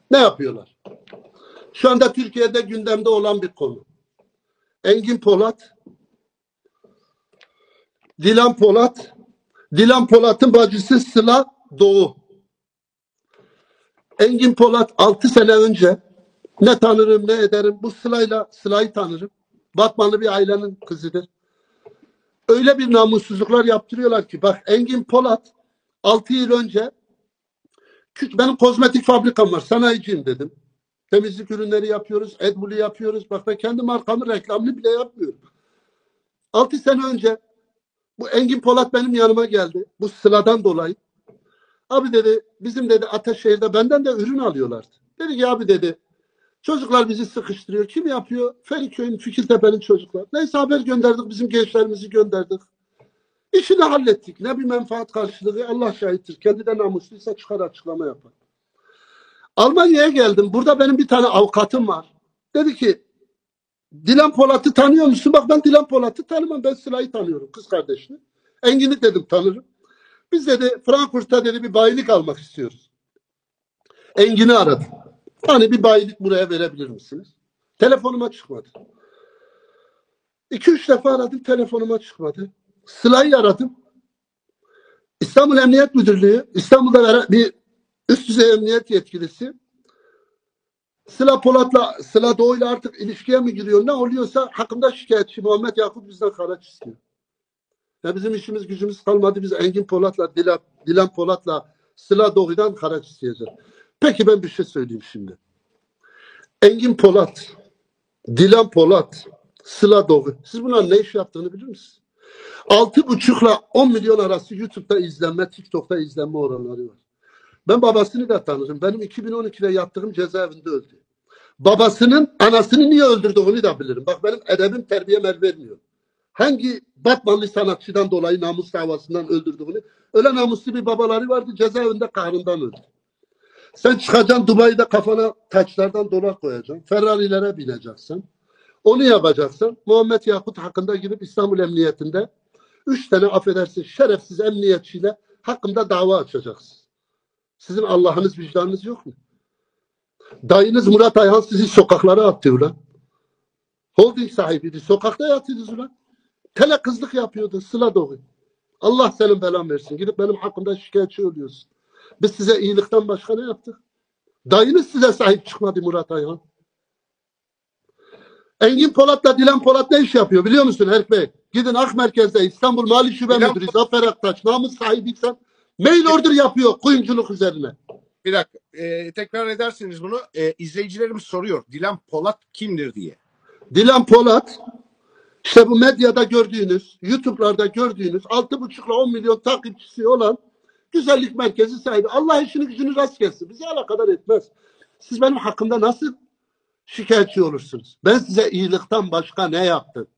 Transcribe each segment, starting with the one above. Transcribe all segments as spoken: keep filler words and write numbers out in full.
Ne yapıyorlar? Şu anda Türkiye'de gündemde olan bir konu. Engin Polat, Dilan Polat, Dilan Polat'ın bacısı Sıla Doğu. Engin Polat altı sene önce ne tanırım ne ederim. Bu Sıla'yla Sıla'yı tanırım. Batmanlı bir ailenin kızıdır. Öyle bir namussuzluklar yaptırıyorlar ki bak Engin Polat altı yıl önce benim kozmetik fabrikam var. Sanayiciyim dedim. Temizlik ürünleri yapıyoruz. Edbuli yapıyoruz. Bak ben kendi markamın reklamını bile yapmıyorum. altı sene önce bu Engin Polat benim yanıma geldi. Bu Sıla'dan dolayı. Abi dedi bizim dedi Ataşehir'de benden de ürün alıyorlardı. Dedi ki abi dedi çocuklar bizi sıkıştırıyor. Kim yapıyor? Feriköy'ün, Fikirtepe'nin çocuklar. Neyse haber gönderdik. Bizim gençlerimizi gönderdik. İşini hallettik. Ne bir menfaat karşılığı Allah şahittir. Kendi de namusluysa çıkar açıklama yapar. Almanya'ya geldim. Burada benim bir tane avukatım var. Dedi ki Dilan Polat'ı tanıyor musun? Bak ben Dilan Polat'ı tanımam. Ben Sıla'yı tanıyorum. Kız kardeşini. Engin'i dedim tanırım. Biz dedi Frankfurt'ta dedi bir bayilik almak istiyoruz. Engin'i aradım. Hani bir bayilik buraya verebilir misiniz? Telefonuma çıkmadı. İki üç defa aradım. Telefonuma çıkmadı. Sıla'yı aradım. İstanbul Emniyet Müdürlüğü, İstanbul'da bir üst düzey emniyet yetkilisi Sıla Polat'la, Sıla Doğu'yla artık ilişkiye mi giriyor? Ne oluyorsa hakkında şikayetçi Muhammed Yakup bizden haraç istiyor. Ya bizim işimiz gücümüz kalmadı. Biz Engin Polat'la, Dilan, Dilan Polat'la Sıla Doğu'dan haraç isteyeceğiz. Peki ben bir şey söyleyeyim şimdi. Engin Polat, Dilan Polat, Sıla Doğu. Siz bunlar ne iş yaptığını bilir misiniz? Altı buçukla on milyon arası YouTube'da izlenme, TikTok'ta izlenme oranları var. Ben babasını da tanırım. Benim iki bin on ikide yattığım cezaevinde öldü. Babasının anasını niye öldürdüğünü da bilirim. Bak benim edebim terbiyem el vermiyor. Hangi Batmanlı sanatçıdan dolayı namus davasından öldürdüğünü. Öyle namuslu bir babaları vardı. Cezaevinde kahrından öldü. Sen çıkacaksın Dubai'de kafana taçlardan dolar koyacaksın. Ferrari'lere bineceksin. Onu yapacaksın. Muhammed Yakut hakkında gidip İstanbul Emniyetinde üç tane affedersin şerefsiz emniyetçiyle hakkında dava açacaksın. Sizin Allah'ınız vicdanınız yok mu? Dayınız Murat Ayhan sizi sokaklara attı ulan. Holding sahibiydi. Sokakta yatıyordunuz ulan. Tele kızlık yapıyordu. Sıla Doğu. Allah senin belan versin. Gidip benim hakkımda şikayetçi oluyorsun. Biz size iyilikten başka ne yaptık? Dayınız size sahip çıkmadı Murat Ayhan. Engin Polat'la Dilan Polat ne iş yapıyor biliyor musun Erk Bey? Gidin Ak Merkez'de İstanbul Mali Şube Dilan Müdürü Zafer Aktaş namus sahibiysen mail order yapıyor kuyumculuk üzerine. Bir dakika. E, tekrar ederseniz bunu. E, izleyicilerimiz soruyor. Dilan Polat kimdir diye. Dilan Polat işte bu medyada gördüğünüz, YouTube'larda gördüğünüz altı buçukla on milyon takipçisi olan güzellik merkezi sahibi. Allah işini gücünü rast gelsin. Bizi alakadar etmez. Siz benim hakkımda nasıl şikayetçi olursunuz? Ben size iyilikten başka ne yaptım?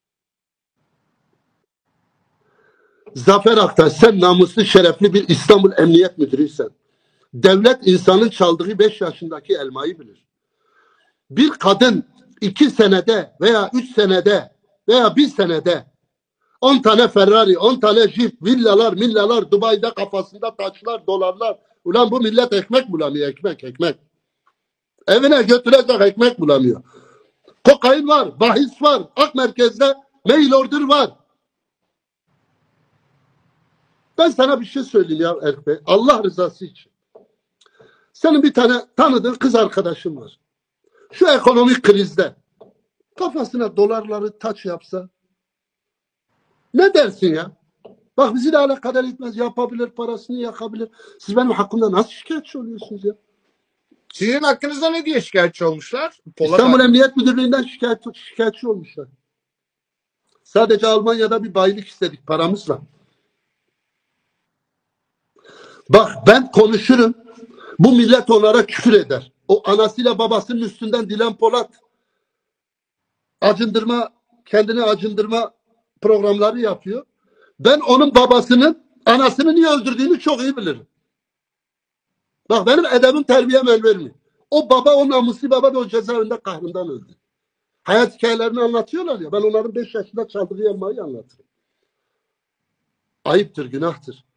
Zafer Aktaş sen namuslu şerefli bir İstanbul Emniyet Müdürüysen devlet insanın çaldığı beş yaşındaki elmayı bilir. Bir kadın iki senede veya üç senede veya bir senede on tane Ferrari, on tane Jeep, villalar, millalar, Dubai'de kafasında taçlar, dolarlar. Ulan bu millet ekmek bulamıyor, ekmek, ekmek. Evine götürecek ekmek bulamıyor. Kokain var, bahis var, Ak Merkez'de mail order var. Ben sana bir şey söyleyeyim ya Erk Bey. Allah rızası için. Senin bir tane tanıdığın kız arkadaşın var. Şu ekonomik krizde kafasına dolarları taç yapsa ne dersin ya? Bak bizi de alakadar etmez. Yapabilir, parasını yakabilir. Siz benim hakkımda nasıl şikayetçi oluyorsunuz ya? Sizin hakkınızda ne diye şikayetçi olmuşlar? Polat İstanbul abi. Emniyet Müdürlüğü'nden şikayet, şikayetçi olmuşlar. Sadece Almanya'da bir bayilik istedik paramızla. Bak ben konuşurum. Bu millet onlara küfür eder. O anasıyla babasının üstünden Dilan Polat acındırma, kendini acındırma programları yapıyor. Ben onun babasının anasını niye öldürdüğünü çok iyi bilirim. Bak benim edebim terbiyem el vermiyor. O baba, o namuslu baba da o cezaevinde kahrından öldü. Hayat hikayelerini anlatıyorlar ya. Ben onların beş yaşında çaldığı elmayı anlatırım. Ayıptır, günahtır.